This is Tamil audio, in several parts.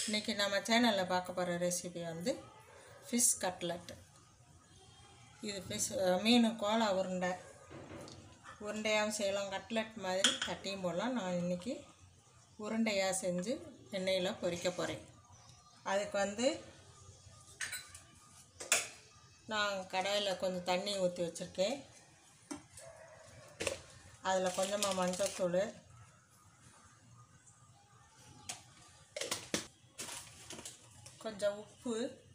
இன்றைக்கி நம்ம சேனலில் பார்க்க போகிற ரெசிபி வந்து ஃபிஷ் கட்லெட். இது மீன் கோலா உருண்டையாகவும் செய்யலாம், கட்லெட் மாதிரி தட்டியும் போடலாம். நான் இன்றைக்கி உருண்டையாக செஞ்சு எண்ணெயில் பொரிக்க போகிறேன். அதுக்கு வந்து நான் கடாயில் கொஞ்சம் தண்ணி ஊற்றி வச்சுருக்கேன். அதில் கொஞ்சமாக மஞ்சள்தூள், கொஞ்சம் உப்பு,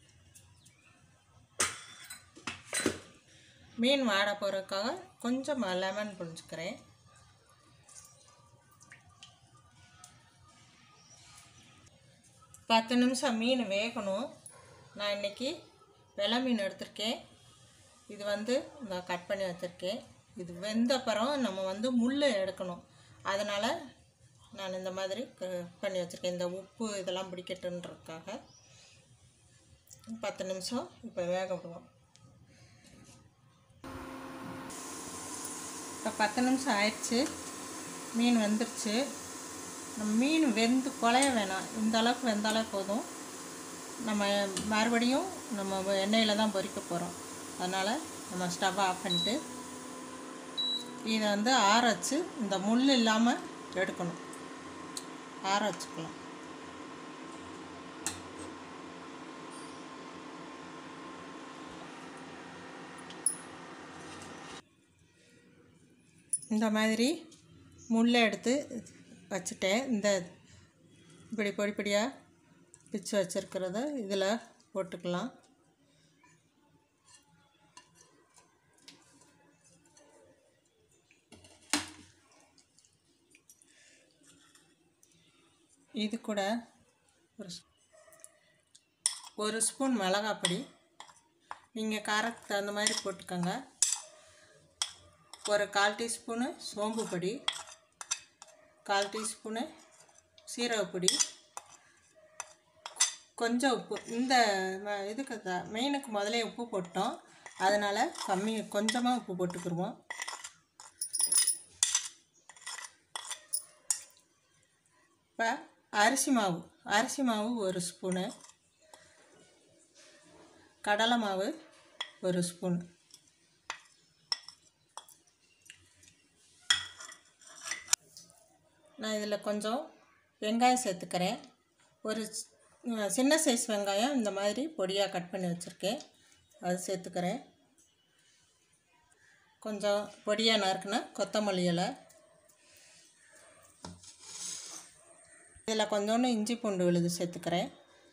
மீன் வாட போகிறதுக்காக கொஞ்சம் லெமன் புழிஞ்சுக்கிறேன். பத்து நிமிஷம் மீன் வேகணும். நான் இன்றைக்கி வெலை மீன் எடுத்திருக்கேன். இது வந்து நான் கட் பண்ணி வச்சுருக்கேன். இது வெந்தப்புறம் நம்ம வந்து முள் எடுக்கணும். அதனால் நான் இந்த மாதிரி கட் பண்ணி வச்சுருக்கேன். இந்த உப்பு இதெல்லாம் பிடிக்கட்டுன்றதுக்காக 10 நிமிஷம் இப்போ வேக விடுவோம். இப்போ 10 நிமிஷம் ஆயிடுச்சு. மீன் வெந்துருச்சு. நம்ம மீன் வெந்து குழைய வேணாம், இந்த அளவுக்கு வெந்தாலே போதும். நம்ம மறுபடியும் நம்ம எண்ணெயில் தான் பொரிக்க போகிறோம். அதனால் நம்ம ஸ்டவ் ஆஃப் பண்ணிட்டு இதை வந்து ஆற வச்சு இந்த முள் இல்லாமல் எடுக்கணும். ஆற வச்சுக்கலாம். இந்த மாதிரி முள்ளை எடுத்து வச்சுட்டேன். இந்த இப்படி பொடிப்படியாக பிச்சு வச்சுருக்கிறத இதில் போட்டுக்கலாம். இது கூட ஒரு ஸ்பூன் மிளகாப்பொடி, நீங்கள் காரத்துக்கு தகுந்த மாதிரி போட்டுக்கோங்க. ஒரு 1/4 டீஸ்பூனு சோம்பு பொடி, 1/4 டீஸ்பூனு சீரகப்பொடி, கொஞ்சம் உப்பு. இந்த இதுக்கு மீனுக்கு முதலே உப்பு போட்டோம், அதனால் கொஞ்சமாக உப்பு போட்டுக்கிடுவோம். இப்போ அரிசி மாவு 1 ஸ்பூனு, கடலை மாவு 1 ஸ்பூன், நான் இதில் கொஞ்சம் வெங்காயம் சேர்த்துக்கிறேன். ஒரு சின்ன சைஸ் வெங்காயம் இந்த மாதிரி பொடியாக கட் பண்ணி வச்சுருக்கேன், அது சேர்த்துக்கிறேன். கொஞ்சம் பொடியாக நறுக்குனா கொத்தமல்லி இலை, இதில் கொஞ்சோண்டு இஞ்சி பூண்டு விழுது சேர்த்துக்கிறேன்.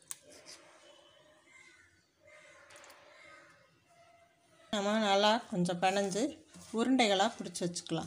நம்ம நல்லா கொஞ்சம் பிணைஞ்சு உருண்டைகளாக பிடிச்சி வச்சுக்கலாம்.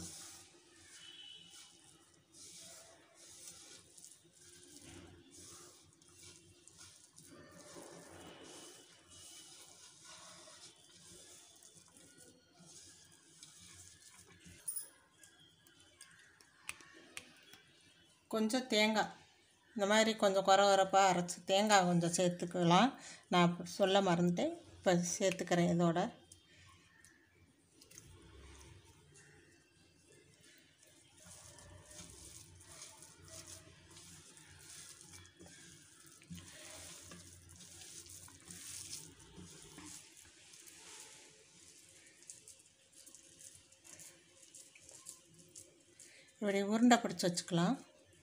கொஞ்சம் தேங்காய் இந்த மாதிரி கொஞ்சம் குறப்பாக அரைச்சி தேங்காய் கொஞ்சம் சேர்த்துக்கலாம். நான் சொல்ல மறந்துட்டேன், இப்போ சேர்த்துக்கிறேன். இதோட இப்படி உருண்டை பிடிச்சி வச்சுக்கலாம்.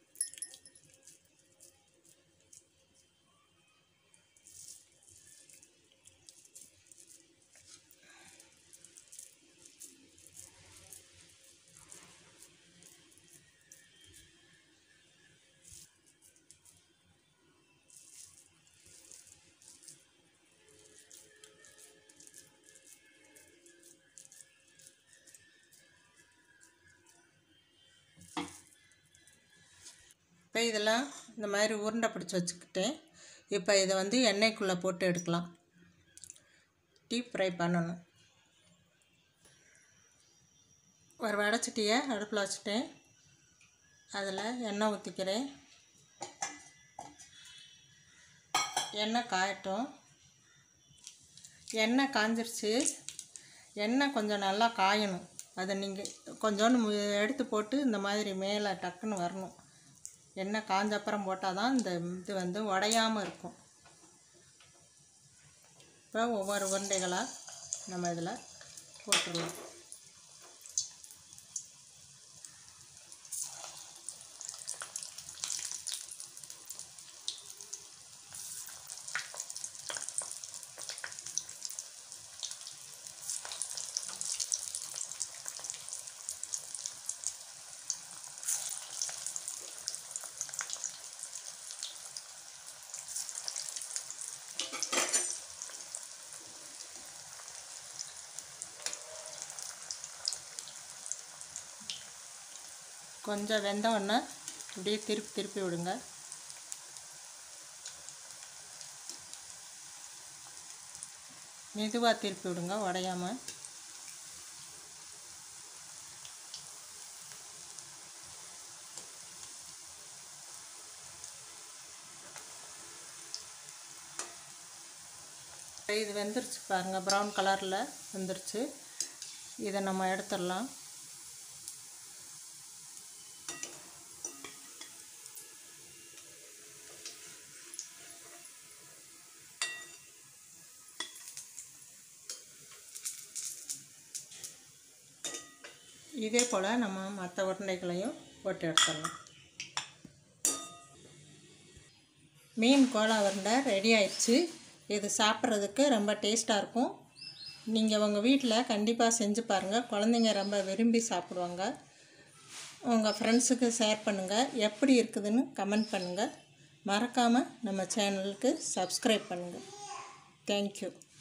இப்போ இதெல்லாம் இந்த மாதிரி உருண்டை பிடிச்சி வச்சுக்கிட்டேன். இப்போ இதை வந்து எண்ணெய்க்குள்ளே போட்டு எடுக்கலாம். டீப் ஃப்ரை பண்ணணும். ஒரு வடைச்சட்டியை அடுப்பில் வச்சுட்டேன். அதில் எண்ணெய் ஊற்றிக்கிறேன். எண்ணெய் காயட்டும். எண்ணெய் காஞ்சிருச்சு. எண்ணெய் கொஞ்சம் நல்லா காயணும். அதை நீங்கள் கொஞ்சோண்டு எடுத்து போட்டு இந்த மாதிரி மேலே டக்குன்னு வரணும். எண்ணெய் காஞ்ச அப்புறம் போட்டால் தான் இந்த இது வந்து உடையாமல் இருக்கும். இப்போ ஒவ்வொரு உருண்டைகளாக நம்ம இதில் போட்டுடலாம். கொஞ்சம் வெந்த உடனே அப்படியே திருப்பி விடுங்க. மெதுவாக திருப்பி விடுங்க, உடையாமல். இது வெந்துருச்சு பாருங்கள், ப்ரௌன் கலரில் வெந்துருச்சு. இதை நம்ம எடுத்துடலாம். இதே போல் நம்ம மற்ற உருண்டைகளையும் போட்டு எடுத்துடலாம். மீன் கோலா உருண்டை ரெடி ஆயிடுச்சு. இது சாப்பிட்றதுக்கு ரொம்ப டேஸ்ட்டாக இருக்கும். நீங்கள் உங்கள் வீட்டில் கண்டிப்பாக செஞ்சு பாருங்கள். குழந்தைங்க ரொம்ப விரும்பி சாப்பிடுவாங்க. உங்கள் ஃப்ரெண்ட்ஸுக்கு ஷேர் பண்ணுங்கள். எப்படி இருக்குதுன்னு கமெண்ட் பண்ணுங்கள். மறக்காமல் நம்ம சேனலுக்கு சப்ஸ்கிரைப் பண்ணுங்கள். தேங்க்யூ.